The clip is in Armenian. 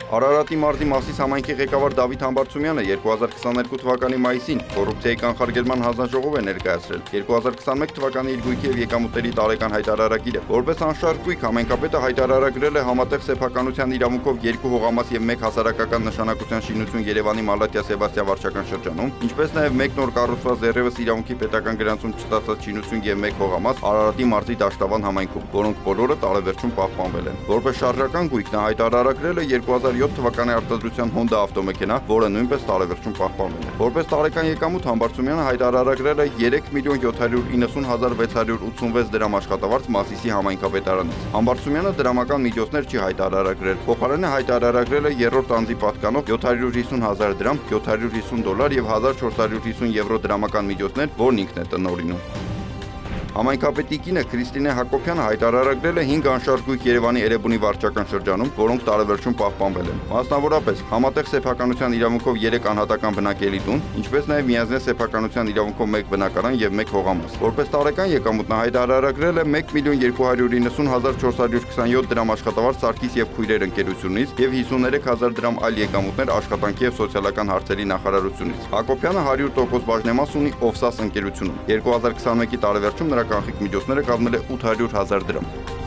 Արարատի մարզի Մասիս համայնքի ղեկավար Դավիթ Համբարձումյանը 2022 թվականի մայիսին կոռուպցիայի կանխարգելման հանձնաժողով է ներկայացրել 2021 թվականի իր գույքի և եկամուտների տարեկան հայտարարագիրը։ Որպես անշարժ գույք համայնքապետը հայտարարագրել է համատեղ սեփականության իրավունքով 2 հողամաս և 1 հասարակական նշանակության շինություն Երևանի Մալաթիա Սեբաստիան վարչական շրջանում, ինչպես նաև 1 նոր կառուցված դեռևս իրավունքի պետական գրանցում չստացած շինություն և 1 հողամաս Արարատի մարզի Դաշտավան համայնքում, որոնք բոլորը տարեվերջում պահպանվել են։ Որպես շարժական գույք նա հայտարարագրել է 2007 թվականի արտադրության Honda ավտոմեքենա, որը նույնպես տարեվերջում պահպանվել է։ Որպես տարեկան եկամուտ Համբարձումյանը հայտարարագրել է 3.790.686 դրամ աշխատավարձ Մասիսի համայնքապետարանից։ Համբարձումյանը դրամական միջոցներ չի հայտարարագրել, փոխարենը հայտարարագրել է երրորդ անձի պատկանող 750,000 դրամ, $750 և 1450 եվրո դրամական միջոցներ, որն ինքն է տնօրինում։ Համայնքապետի կինը Քրիստինե Հակոբյանը հայտարարագրել է 5 անշարժ գույք Երևանի Էրեբունի վարչական շրջանում, որոնք տարեվերջում պահպանվել են։ Մասնավորապես, համատեղ սեփականության իրավունքով 3 անհատական բնակելի տուն, ինչպես նաև միաձնե սեփականության իրավունքով 1 բնակարան և 1 հողամաս։ Որպես տարեկան եկամուտ նա հայտարարագրել է 1.290.427 դրամ աշխատավարձ Սարգիս և Քույրեր ընկերությունից և 53,000 դրամ այլ եկամուտներ աշխատանքի և սոցիալական հարցերի նախարարությունից։ Հակոբյանը 100% բաժնեմաս ունի Օվսաս ընկերությունում։ 2021-ի տարեվերջում նրա կանխիկ միջոցները կազմել է 800,000 դրամ։